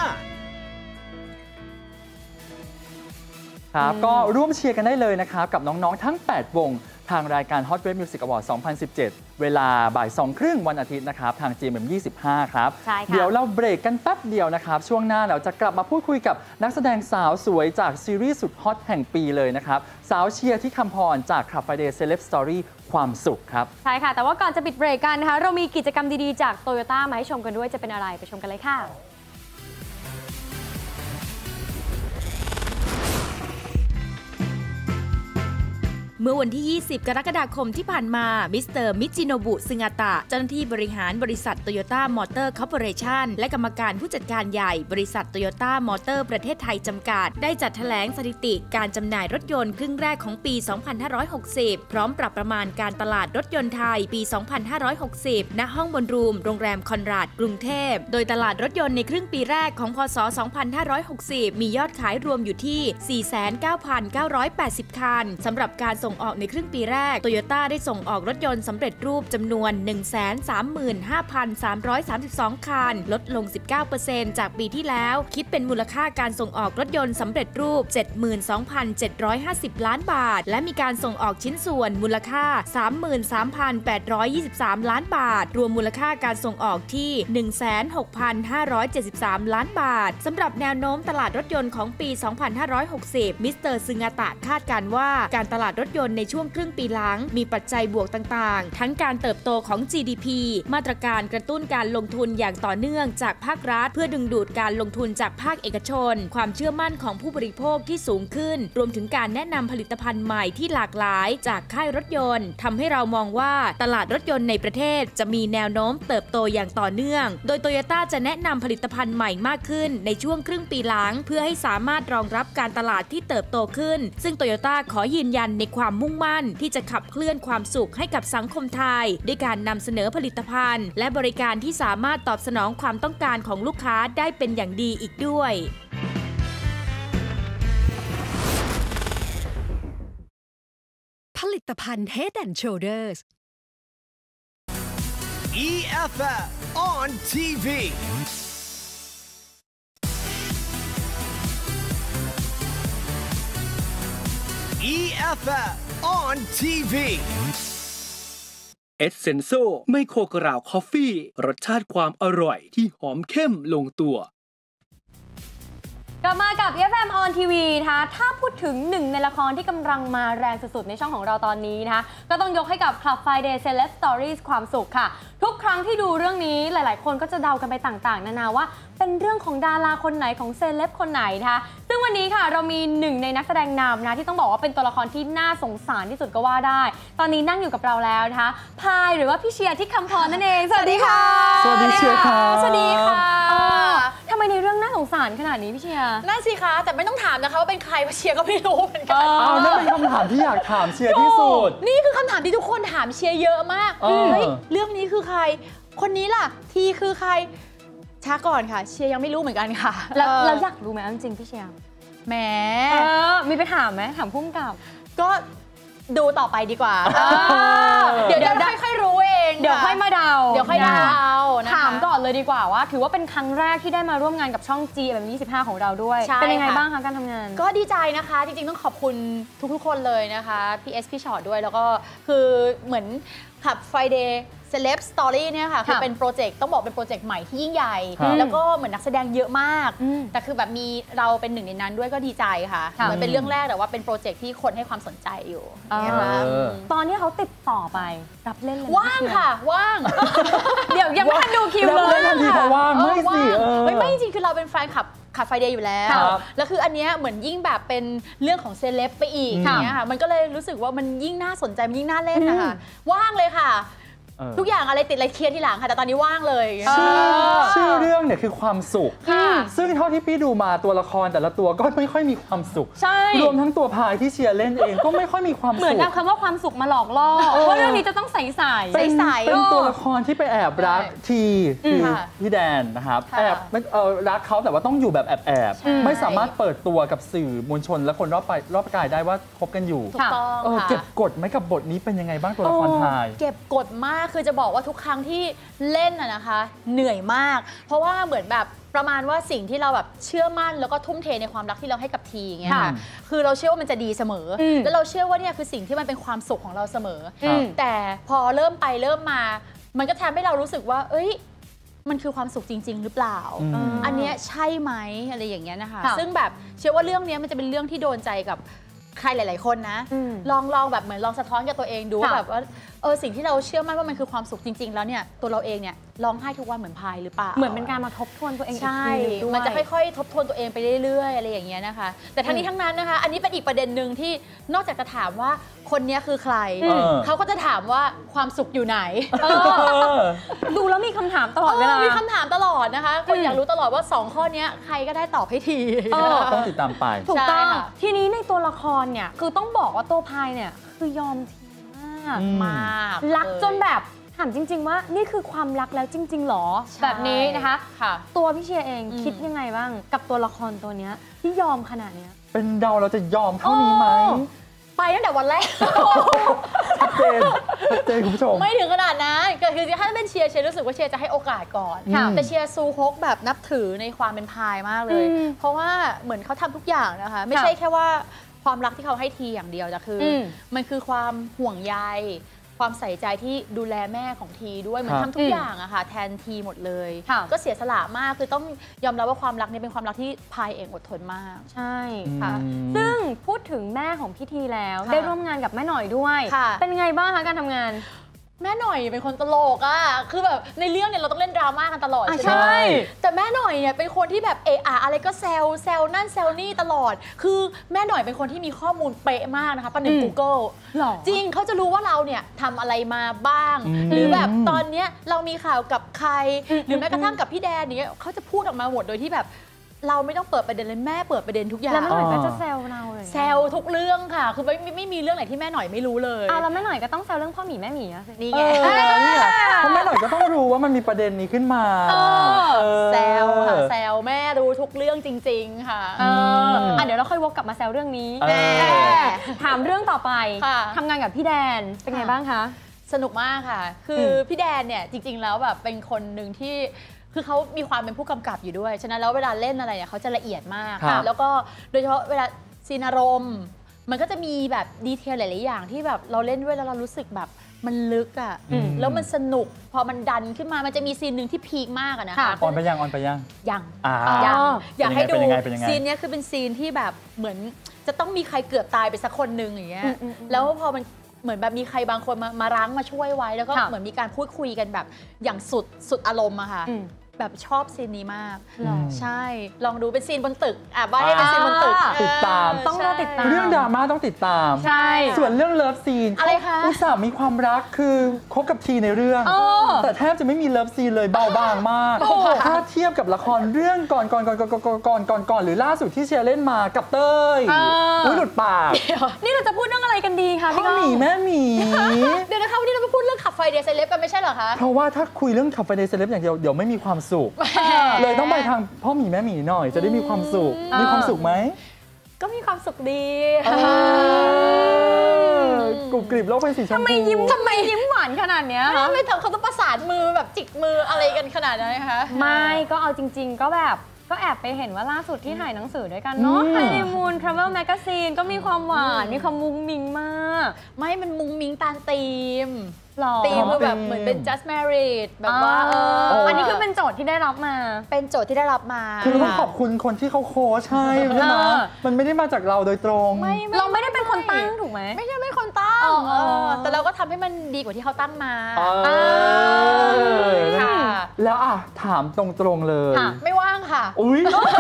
ครับก็ร่วมเชียร์กันได้เลยนะครับกับน้องๆทั้งแปดวงทางรายการ Hot Wave Music Award สองพันสิบเจ็ด เวลาบ่ายสองครึ่งวันอาทิตย์นะครับทาง จี เอ็ม เอ็ม ยี่สิบห้า ครับเดี๋ยวเราเบรกกันแป๊บเดียวนะครับช่วงหน้าเราจะกลับมาพูดคุยกับนักแสดงสาวสวยจากซีรีส์สุดฮอตแห่งปีเลยนะครับสาวเชียร์ที่คำพรจาก Club Friday Celeb Story ความสุขครับใช่ค่ะแต่ว่าก่อนจะปิดเบรกกันนะคะเรามีกิจกรรมดีๆจาก Toyota มาให้ชมกันด้วยจะเป็นอะไรไปชมกันเลยค่ะเมื่อวันที่ ยี่สิบ กรกฎาคมที่ผ่านมามิสเตอร์มิจิโนบุซึงาตะเจ้าหน้าที่บริหารบริษัทโตโยต้ามอเตอร์คอร์ปอเรชั่นและกรรมการผู้จัดการใหญ่บริษัทโตโยต้ามอเตอร์ประเทศไทยจำกัดได้จัดแถลงสถิติการจำหน่ายรถยนต์ครึ่งแรกของปี สองพันห้าร้อยหกสิบ พร้อมปรับประมาณการตลาดรถยนต์ไทยปี สองพันห้าร้อยหกสิบ ณ ห้องบนรูมโรงแรมคอนราดกรุงเทพโดยตลาดรถยนต์ในครึ่งปีแรกของพ.ศ. สองพันห้าร้อยหกสิบ มียอดขายรวมอยู่ที่ สี่แสนเก้าพันเก้าร้อยแปดสิบ คันสำหรับการส่งออกในครึ่งปีแรกโตโยต้าได้ส่งออกรถยนต์สำเร็จรูปจำนวน หนึ่งแสนสามหมื่นห้าพันสามร้อยสามสิบสอง คันลดลง สิบเก้าเปอร์เซ็นต์ จากปีที่แล้วคิดเป็นมูลค่าการส่งออกรถยนต์สำเร็จรูป เจ็ดหมื่นสองพันเจ็ดร้อยห้าสิบ ล้านบาทและมีการส่งออกชิ้นส่วนมูลค่า สามหมื่นสามพันแปดร้อยยี่สิบสาม ล้านบาทรวมมูลค่าการส่งออกที่ หนึ่งแสนหกพันห้าร้อยเจ็ดสิบสาม ล้านบาทสำหรับแนวโน้มตลาดรถยนต์ของปี สองพันห้าร้อยหกสิบ มิสเตอร์ซึงาตะคาดการณ์ว่าการตลาดรถยนต์ในช่วงครึ่งปีหลังมีปัจจัยบวกต่างๆทั้งการเติบโตของ จี ดี พี มาตรการกระตุ้นการลงทุนอย่างต่อเนื่องจากภาครัฐเพื่อดึงดูดการลงทุนจากภาคเอกชนความเชื่อมั่นของผู้บริโภคที่สูงขึ้นรวมถึงการแนะนำผลิตภัณฑ์ใหม่ที่หลากหลายจากค่ายรถยนต์ทำให้เรามองว่าตลาดรถยนต์ในประเทศจะมีแนวโน้มเติบโตอย่างต่อเนื่องโดยโตโยต้าจะแนะนำผลิตภัณฑ์ใหม่มากขึ้นในช่วงครึ่งปีหลังเพื่อให้สามารถรองรับการตลาดที่เติบโตขึ้นซึ่งโตโยต้าขอยืนยันในความมุ่งมั่นที่จะขับเคลื่อนความสุขให้กับสังคมไทยด้วยการนำเสนอผลิตภัณฑ์และบริการที่สามารถตอบสนองความต้องการของลูกค้าได้เป็นอย่างดีอีกด้วยผลิตภัณฑ์ Head and Shoulders อี เอฟ เอฟ on ที วี อี เอฟ เอฟ on ที วีเอสเซนโซไมโครกราวคอฟฟี่รสชาติความอร่อยที่หอมเข้มลงตัวกลับมากับ เอฟ เอ็ม on ที วี นะคะถ้าพูดถึงหนึ่งในละครที่กำลังมาแรงสุดๆในช่องของเราตอนนี้นะคะก็ต้องยกให้กับ Club Friday Celeb Stories ความสุขค่ะทุกครั้งที่ดูเรื่องนี้หลายๆคนก็จะเดากันไปต่างๆนานาว่าเป็นเรื่องของดาราคนไหนของเซเลบคนไหนนะคะซึ่งวันนี้ค่ะเรามีหนึ่งในนักแสดงนำนะที่ต้องบอกว่าเป็นตัวละครที่น่าสงสารที่สุดก็ว่าได้ตอนนี้นั่งอยู่กับเราแล้วนะคะพายหรือว่าพี่เชียร์ที่คำพรนั่นเองสวัสดีค่ะสวัสดีเชียร์ค่ะสวัสดีค่ะทำไมในเรื่องน่าสงสารขนาดนี้พี่เชียร์น่าสิคะแต่ไม่ต้องถามนะคะว่าเป็นใครเพราะเชียร์ก็ไม่รู้เหมือนกันเอานั่นเป็นคำถามที่อยากถามเชียร์ที่สุดนี่คือคำถามที่ทุกคนถามเชียร์เยอะมากเฮ้ยเรื่องนี้คือใครคนนี้ล่ะทีคือใครช้าก่อนค่ะเชียร์ยังไม่รู้เหมือนกันค่ะแล้วเราอยากรู้ไหมจริงๆพี่เชียร์แหมมีไปถามไหมถามพุ่งกับก็ดูต่อไปดีกว่าเดี๋ยวเดี๋ยวค่อยๆรู้เองเดี๋ยวค่อยมาเดาเดี๋ยวค่อยเดาถามก่อนเลยดีกว่าว่าถือว่าเป็นครั้งแรกที่ได้มาร่วมงานกับช่อง จี เอ็ม ยี่สิบห้า ของเราด้วยเป็นยังไงบ้างคะการทำงานก็ดีใจนะคะจริงๆต้องขอบคุณทุกๆคนเลยนะคะพี่เอสพี่ชอตด้วยแล้วก็คือเหมือนขับ Friday Celeb Story เนี่ยค่ะคือเป็นโปรเจกต์ต้องบอกเป็นโปรเจกต์ใหม่ที่ยิ่งใหญ่แล้วก็เหมือนนักแสดงเยอะมากแต่คือแบบมีเราเป็นหนึ่งในนั้นด้วยก็ดีใจค่ะเหมือนเป็นเรื่องแรกแต่ว่าเป็นโปรเจกต์ที่คนให้ความสนใจอยู่ตอนนี้เขาติดต่อไปรับเล่นเลยว่างค่ะว่างเดี๋ยวยังไม่ทันดูคิวเลยทันทีเพราะว่างไม่สิไม่ไม่จริงคือเราเป็นแฟนคลับขับไฟเดย์อยู่แล้วแล้วคืออันเนี้ยเหมือนยิ่งแบบเป็นเรื่องของเซเลบไปอีกอย่างเงี้ยค่ะมันก็เลยรู้สึกว่ามันยิ่งน่าสนใจมันยิ่งน่าเล่นนะคะว่างเลยค่ะทุกอย่างอะไรติดอะไรเคลียร์ทีหลังค่ะแต่ตอนนี้ว่างเลยชื่อเรื่องเนี่ยคือความสุขซึ่งเท่าที่พี่ดูมาตัวละครแต่ละตัวก็ไม่ค่อยมีความสุขรวมทั้งตัวพายที่เชียร์เล่นเองก็ไม่ค่อยมีความสุขเหมือนนำคำว่าความสุขมาหลอกล่อเพราะเรื่องนี้จะต้องใสใสใสเป็นตัวละครที่ไปแอบรักทีคือพี่แดนนะครับแอบรักเขาแต่ว่าต้องอยู่แบบแอบๆไม่สามารถเปิดตัวกับสื่อมวลชนและคนรอบไปรอบกายได้ว่าคบกันอยู่เก็บกดไหมกับบทนี้เป็นยังไงบ้างตัวละครพายเก็บกดมากคือจะบอกว่าทุกครั้งที่เล่นอะนะคะเหนื่อยมากเพราะว่าเหมือนแบบประมาณว่าสิ่งที่เราแบบเชื่อมั่นแล้วก็ทุ่มเทในความรักที่เราให้กับทีอย่างเงี้ยค่ะคือเราเชื่อว่ามันจะดีเสมอแล้วเราเชื่อว่าเนี่ยคือสิ่งที่มันเป็นความสุขของเราเสมอแต่พอเริ่มไปเริ่มมามันก็ทำให้เรารู้สึกว่าเอ้ยมันคือความสุขจริงๆหรือเปล่าอันเนี้ยใช่ไหมอะไรอย่างเงี้ยนะคะซึ่งแบบเชื่อว่าเรื่องนี้มันจะเป็นเรื่องที่โดนใจกับใครหลายๆคนนะลองลองแบบเหมือนลองสะท้อนกับตัวเองดูว่าแบบว่าเออสิ่งที่เราเชื่อมั่นว่ามันคือความสุขจริงๆแล้วเนี่ยตัวเราเองเนี่ยร้องไห้ทุกวันเหมือนพายหรือเปล่าเหมือนเป็นการมาทบทวนตัวเองอีกใช่ทีนึงด้วยมันจะค่อยๆทบทวนตัวเองไปเรื่อยๆอะไรอย่างเงี้ยนะคะแต่ทั้งนี้ทั้งนั้นนะคะอันนี้เป็นอีกประเด็นหนึ่งที่นอกจากจะถามว่าคนนี้คือใครเขาก็จะถามว่าความสุขอยู่ไหนดูแล้วมีคำถามตลอดเวลามีคำถามตลอดนะคะคนอยากรู้ตลอดว่าสองข้อนี้ใครก็ได้ตอบให้ทีต้องติดตามไปถูกต้องทีนี้ในตัวละครเนี่ยคือต้องบอกว่าตัวพายเนี่ยคือยอมทีมากมากรักจนแบบถามจริงๆว่านี่คือความรักแล้วจริงๆหรอแบบนี้นะคะค่ะตัวพี่เชียร์เองคิดยังไงบ้างกับตัวละครตัวนี้ที่ยอมขนาดนี้เป็นเราเราจะยอมเท่านี้ไหมไปตั้งแต่วันแรกชัดเจนชัดเจนคุณผู้ชมไม่ถึงขนาดนั้นก็คือถ้าเป็นเชียร์เชียร์รู้สึกว่าเชียร์จะให้โอกาสก่อนแต่เชียร์ซูฮกแบบนับถือในความเป็นพายมากเลยเพราะว่าเหมือนเขาทำทุกอย่างนะคะไม่ใช่แค่ว่าความรักที่เขาให้ทีอย่างเดียวแต่คือมันคือความห่วงใยความใส่ใจที่ดูแลแม่ของทีด้วยเหมือนทำทุกอย่างอะค่ะแทนทีหมดเลยก็เสียสละมากคือต้องยอมรับว่าความรักนี้เป็นความรักที่พายเองอดทนมากใช่ค่ะซึ่งพูดถึงแม่ของพี่ทีแล้วได้ร่วมงานกับแม่หน่อยด้วยเป็นไงบ้างคะการทำงานแม่หน่อยเป็นคนตลกอ่ะคือแบบในเรื่องเนี่ยเราต้องเล่นดราม่ากันตลอดใช่ไหมแต่แม่หน่อยเนี่ยเป็นคนที่แบบเอะอะอะไรก็แซวแซวนั่นแซวนี่ตลอดคือแม่หน่อยเป็นคนที่มีข้อมูลเป๊ะมากนะคะประเด็น Google จริงเขาจะรู้ว่าเราเนี่ยทำอะไรมาบ้างหรือแบบตอนเนี้ยเรามีข่าวกับใครหรือแม้กระทั่งกับพี่แดนเนี่ยเขาจะพูดออกมาหมดโดยที่แบบเราไม่ต้องเปิดประเด็นเลยแม่เปิดประเด็นทุกอย่างแล้วแม่หน่อยก็จะแซวเราเลยแซวทุกเรื่องค่ะคือไม่ไม่มีเรื่องไหนที่แม่หน่อยไม่รู้เลยอ่ะแล้วแม่หน่อยก็ต้องแซวเรื่องพ่อหมีแม่หมีอะนี่ไงเพราะแม่หน่อยก็ต้องรู้ว่ามันมีประเด็นนี้ขึ้นมาแซวค่ะแซวแม่รู้ทุกเรื่องจริงๆค่ะอ่ะเดี๋ยวเราค่อยวกกลับมาแซวเรื่องนี้ถามเรื่องต่อไปทำงานกับพี่แดนเป็นไงบ้างคะสนุกมากค่ะคือพี่แดนเนี่ยจริงๆแล้วแบบเป็นคนหนึ่งที่คือเขามีความเป็นผู้กำกับอยู่ด้วยฉะนั้นแล้วเวลาเล่นอะไรเนี่ยเขาจะละเอียดมากแล้วก็โดยเฉพาะเวลาซีนอารมณ์มันก็จะมีแบบดีเทลหลายๆอย่างที่แบบเราเล่นด้วยแล้วเรารู้สึกแบบมันลึกอ่ะแล้วมันสนุกพอมันดันขึ้นมามันจะมีซีนหนึ่งที่พีคมากอะนะคะออนไปยังออนไปยังยังยังอยากให้ดูซีนนี้คือเป็นซีนที่แบบเหมือนจะต้องมีใครเกือบตายไปสักคนนึงอย่างเงี้ยแล้วพอมันเหมือนแบบมีใครบางคนมามารั้งมาช่วยไว้แล้วก็เหมือนมีการพูดคุยกันแบบอย่างสุดสุดอารมณ์อะค่ะแบบชอบซีนนี้มากใช่ลองดูเป็นซีนบนตึกอ่ะบ้านเป็นซีนบนตึกติดตามต้องรอติดตามเรื่องดราม่าต้องติดตามใช่ส่วนเรื่องเลิฟซีนอะไรคะอุตส่าห์มีความรักคือคบกับทีในเรื่องแต่แทบจะไม่มีเลิฟซีนเลยเบาบางมากถ้าเทียบกับละครเรื่องก่อนก่อนก่อนก่อนก่อนก่อนก่อนก่อนหรือล่าสุดที่เชียร์เล่นมากับเต้ยอุ้ยหลุดปากนี่เราจะพูดเรื่องอะไรกันดีคะพี่ก้องพ่อหมีแม่หมีเดี๋ยวนะคะวันนี้เราไปพูดเรื่องขับไฟเดย์เซเลบกันไม่ใช่เหรอคะเพราะว่าถ้าคุยเรื่องขับไฟเดย์เซเลบอย่างเดียวเดี๋ยวไม่มีความสุขเลยต้องไปทางพ่อหมีแม่หมีหน่อยจะได้มีความสุขมีความสุขไหมก็มีความสุขดีกรุบกริบโลกเป็นสีชมพูทำไมยิ้มทำไมยิ้มหวานขนาดเนี้ยไม่ไม่ทำเขาต้องประสานมือแบบจิกมืออะไรกันขนาดนั้นนะคะไม่ก็เอาจริงๆก็แบบก็แอบไปเห็นว่าล่าสุดที่ถ่ายหนังสือด้วยกันเนาะฮันนีมูนทราเวลแมกกาซีนก็มีความหวานมีความมุ้งมิ้งมากไม่มันมุ้งมิ้งตามธีมตีมคือแบบเหมือนเป็น just married แบบว่าเอออันนี้คือเป็นโจทย์ที่ได้รับมาเป็นโจทย์ที่ได้รับมาคือต้องขอบคุณคนที่เขาโค้ชให้ใช่ไหมมันไม่ได้มาจากเราโดยตรงเราไม่ได้เป็นคนตั้งถูกไหมไม่ใช่ไม่คนตั้งแต่เราก็ทำให้มันดีกว่าที่เขาตั้งมาค่ะแล้วอ่ะถามตรงๆเลยไม่ว่างค่ะอุ้ย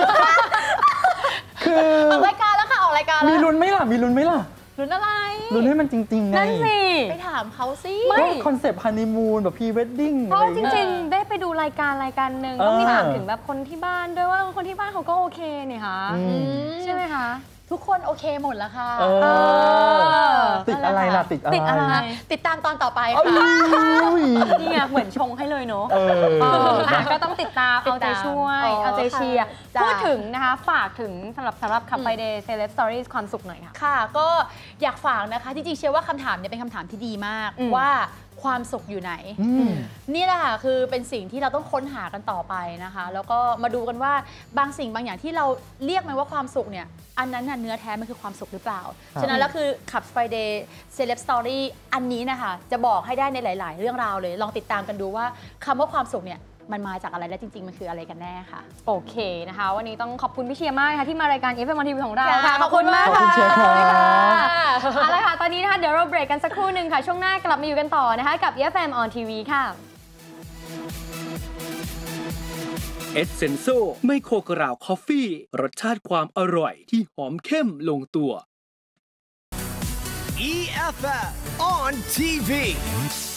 คือออกรายการแล้วค่ะออกรายการแล้วมีลุ้นไหมล่ะมีลุ้นไหมล่ะลุ้นอะไรลุ้นให้มันจริงๆไงนั่นสิไปถามเขาสิไม่คอนเซปต์ฮันนีมูนแบบพรีเวดดิ้งเพราะจริงๆได้ไปดูรายการรายการหนึ่งต้องมีถามถึงแบบคนที่บ้านด้วยว่าคนที่บ้านเขาก็โอเคเนี่ยค่ะใช่ไหมคะทุกคนโอเคหมดแล้วค่ะติดอะไรล่ะติดอะไรติดอะไรติดตามตอนต่อไปค่ะนี่ไงเหมือนชงให้เลยเนาะก็ต้องติดตามเอาใจช่วยเอาใจเชียร์พูดถึงนะคะฝากถึงสำหรับสำหรับคัมไบเดย์เซเลบสตอรี่ความสุขหน่อยค่ะค่ะก็อยากฝากนะคะจริงๆเชื่อว่าคำถามเนี่ยเป็นคำถามที่ดีมากว่าความสุขอยู่ไหนนี่แหละค่ะคือเป็นสิ่งที่เราต้องค้นหากันต่อไปนะคะแล้วก็มาดูกันว่าบางสิ่งบางอย่างที่เราเรียกมันว่าความสุขเนี่ยอันนั้นน่ะเนื้อแท้มันคือความสุขหรือเปล่าฉะนั้นแล้วคือขับ Friday Celeb Story อันนี้นะคะจะบอกให้ได้ในหลายๆเรื่องราวเลยลองติดตามกันดูว่าคำว่าความสุขเนี่ยมันมาจากอะไรและจริงๆมันคืออะไรกันแน่ค่ะโอเคนะคะวันนี้ต้องขอบคุณพี่เชียร์มากค่ะที่มารายการ เอฟ เอ็ม วัน ที วี ของเราค่ะขอบคุณมากค่ะขอบคุณเชียร์ค่ะอะไรค่ะตอนนี้นะคะเดี๋ยวเราเบรกกันสักครู่หนึ่งค่ะช่วงหน้ากลับมาอยู่กันต่อนะคะกับ อี เอฟ เอ็ม on ที วี ค่ะเอสเซนโซไมโครกราวคอฟฟี่รสชาติความอร่อยที่หอมเข้มลงตัวอี เอฟ เอฟ on ที วี